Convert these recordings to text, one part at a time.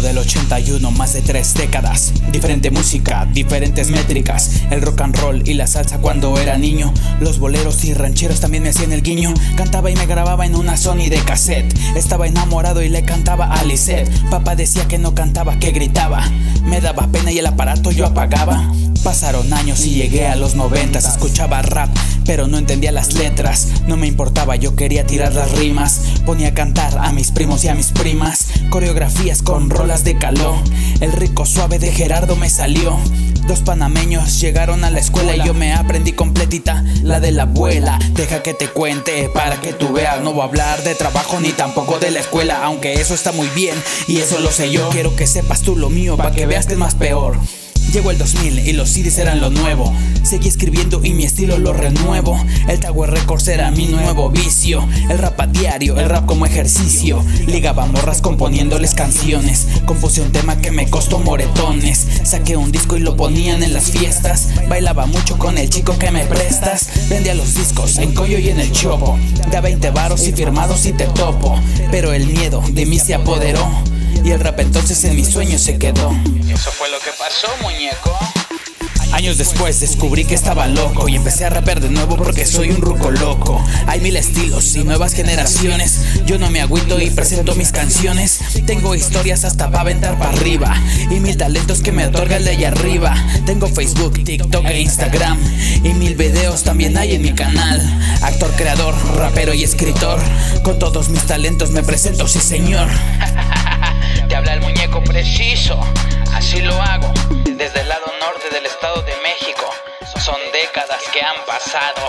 Vengo del 81, más de 3 décadas. Diferente música, diferentes métricas. El rock and roll y la salsa cuando era niño. Los boleros y rancheros también me hacían el guiño. Cantaba y me grababa en una Sony de cassette. Estaba enamorado y le cantaba a Lisette. Papá decía que no cantaba, que gritaba. Me daba pena y el aparato yo apagaba. Pasaron años y llegué a los 90. Escuchaba rap, pero no entendía las letras. No me importaba, yo quería tirar las rimas. Ponía a cantar a mis primos y a mis primas. Coreografías con rolas de caló. El rico suave de Gerardo me salió. 2 panameños llegaron a la escuela y yo me aprendí completita la de la abuela. Deja que te cuente para que tú veas. No voy a hablar de trabajo ni tampoco de la escuela, aunque eso está muy bien y eso lo sé yo. Quiero que sepas tú lo mío para que veas que es más peor. Llegó el 2000 y los CDs eran lo nuevo. Seguí escribiendo y mi estilo lo renuevo. El Tower Records era mi nuevo vicio. El rap a diario, el rap como ejercicio. Ligaba morras componiéndoles canciones. Compuse un tema que me costó moretones. Saqué un disco y lo ponían en las fiestas. Bailaba mucho con el chico que me prestas. Vendía los discos en Coyo y en el Chopo. Da 20 varos y firmados y te topo. Pero el miedo de mí se apoderó. Y el rap entonces en mis sueños se quedó. Eso fue lo que pasó, muñeco. Años después descubrí que estaba loco y empecé a rapear de nuevo porque soy un ruco loco. Hay 1000 estilos y nuevas generaciones. Yo no me agüito y presento mis canciones. Tengo historias hasta para aventar para arriba y 1000 talentos que me otorga el de allá arriba. Tengo Facebook, TikTok e Instagram y 1000 videos también hay en mi canal. Actor, creador, rapero y escritor. Con todos mis talentos me presento, sí señor. Te habla el muñeco preciso, así lo hago, desde el lado norte del estado de México. Son décadas que han pasado.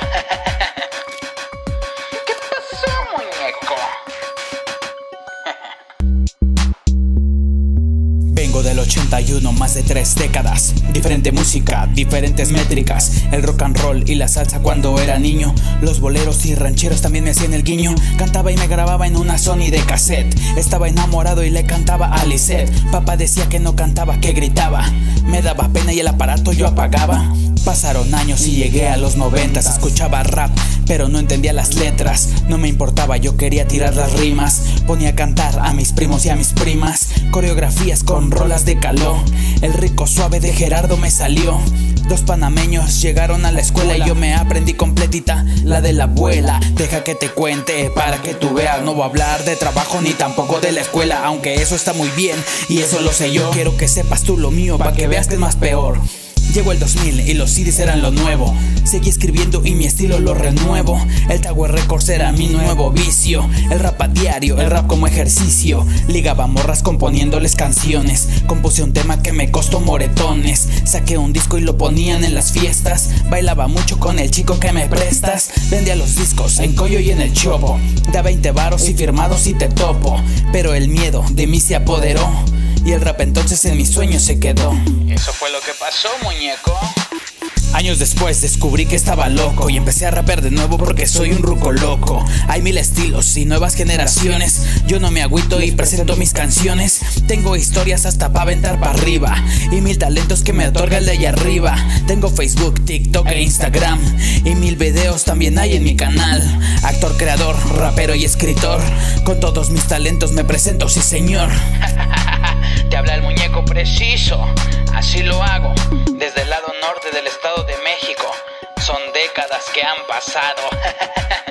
¿Qué pasó, muñeco? Vengo del 81, más de 3 décadas. Diferente música, diferentes métricas. El rock and roll y la salsa cuando era niño. Los boleros y rancheros también me hacían el guiño. Cantaba y me grababa en una Sony de cassette. Estaba enamorado y le cantaba a Lisette. Papá decía que no cantaba, que gritaba. Me daba pena y el aparato yo apagaba. Pasaron años y llegué a los 90. Escuchaba rap, pero no entendía las letras. No me importaba, yo quería tirar las rimas. Ponía a cantar a mis primos y a mis primas. Coreografías con rolas de caló. El rico suave de Gerardo me salió. 2 panameños llegaron a la escuela y yo me aprendí completita la de la abuela. Deja que te cuente para que tú veas. No voy a hablar de trabajo ni tampoco de la escuela, aunque eso está muy bien y eso lo sé yo. Quiero que sepas tú lo mío para que veas que es más peor. Llegó el 2000 y los CDs eran lo nuevo. Seguí escribiendo y mi estilo lo renuevo. El Tower Records era mi nuevo vicio. El rap a diario, el rap como ejercicio. Ligaba morras componiéndoles canciones. Compuse un tema que me costó moretones. Saqué un disco y lo ponían en las fiestas. Bailaba mucho con el chico que me prestas. Vendía los discos en Coyo y en el Chopo. Da 20 varos y firmados y te topo. Pero el miedo de mí se apoderó. Y el rap entonces en mis sueños se quedó. Eso fue lo que pasó, muñeco. Años después descubrí que estaba loco y empecé a rapear de nuevo porque soy un ruco loco. Hay 1000 estilos y nuevas generaciones. Yo no me agüito y presento mis canciones. Tengo historias hasta para aventar para arriba y 1000 talentos que me otorga el de allá arriba. Tengo Facebook, TikTok e Instagram y 1000 videos también hay en mi canal. Actor, creador, rapero y escritor. Con todos mis talentos me presento, sí señor. Te habla el muñeco preciso, así lo hago, desde el lado norte del estado de México. Son décadas que han pasado.